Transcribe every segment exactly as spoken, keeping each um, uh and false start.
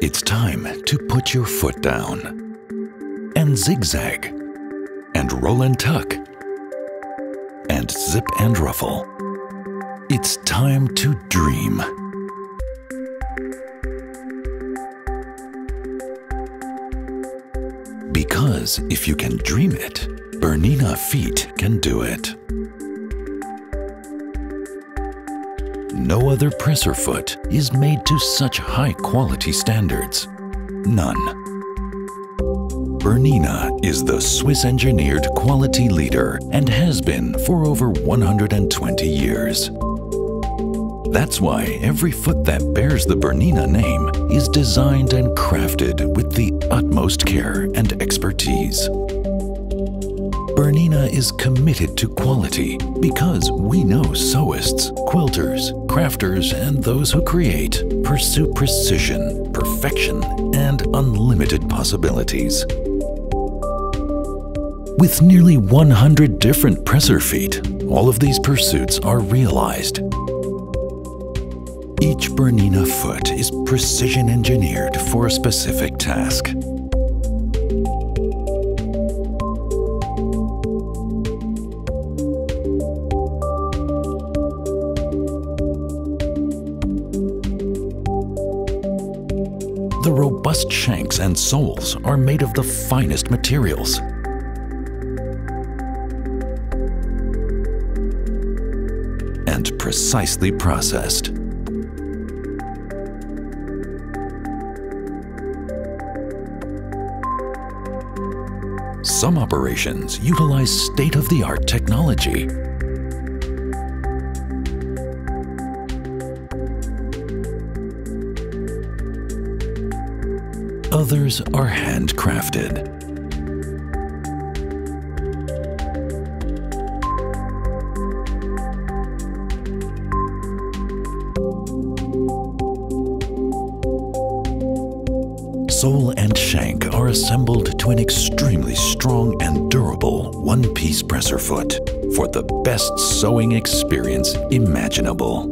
It's time to put your foot down and zigzag and roll and tuck and zip and ruffle. It's time to dream. Because if you can dream it, Bernina feet can do it. No other presser foot is made to such high-quality standards. None. Bernina is the Swiss-engineered quality leader and has been for over one hundred twenty years. That's why every foot that bears the Bernina name is designed and crafted with the utmost care and expertise. Bernina is committed to quality because we know sewists, quilters, crafters, and those who create pursue precision, perfection, and unlimited possibilities. With nearly one hundred different presser feet, all of these pursuits are realized. Each Bernina foot is precision engineered for a specific task. The robust shanks and soles are made of the finest materials. And precisely processed. Some operations utilize state-of-the-art technology. Others are handcrafted. Sole and shank are assembled to an extremely strong and durable one-piece presser foot for the best sewing experience imaginable.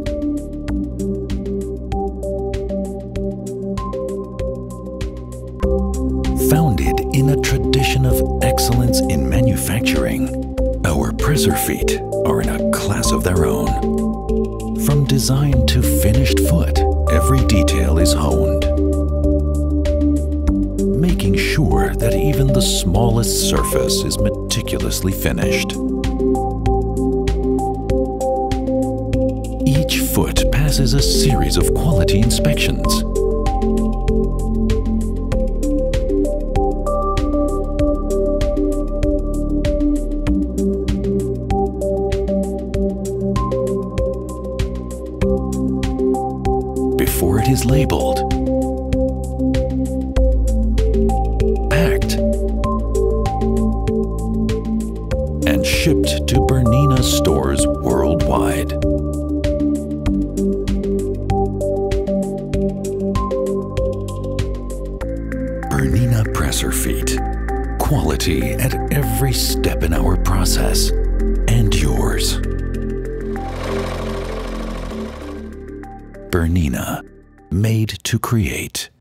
Founded in a tradition of excellence in manufacturing, our presser feet are in a class of their own. From design to finished foot, every detail is honed, making sure that even the smallest surface is meticulously finished. Each foot passes a series of quality inspections. Before it is labeled, packed, and shipped to Bernina stores worldwide. Bernina presser feet. Quality at every step in our process, and yours. Bernina, made to create.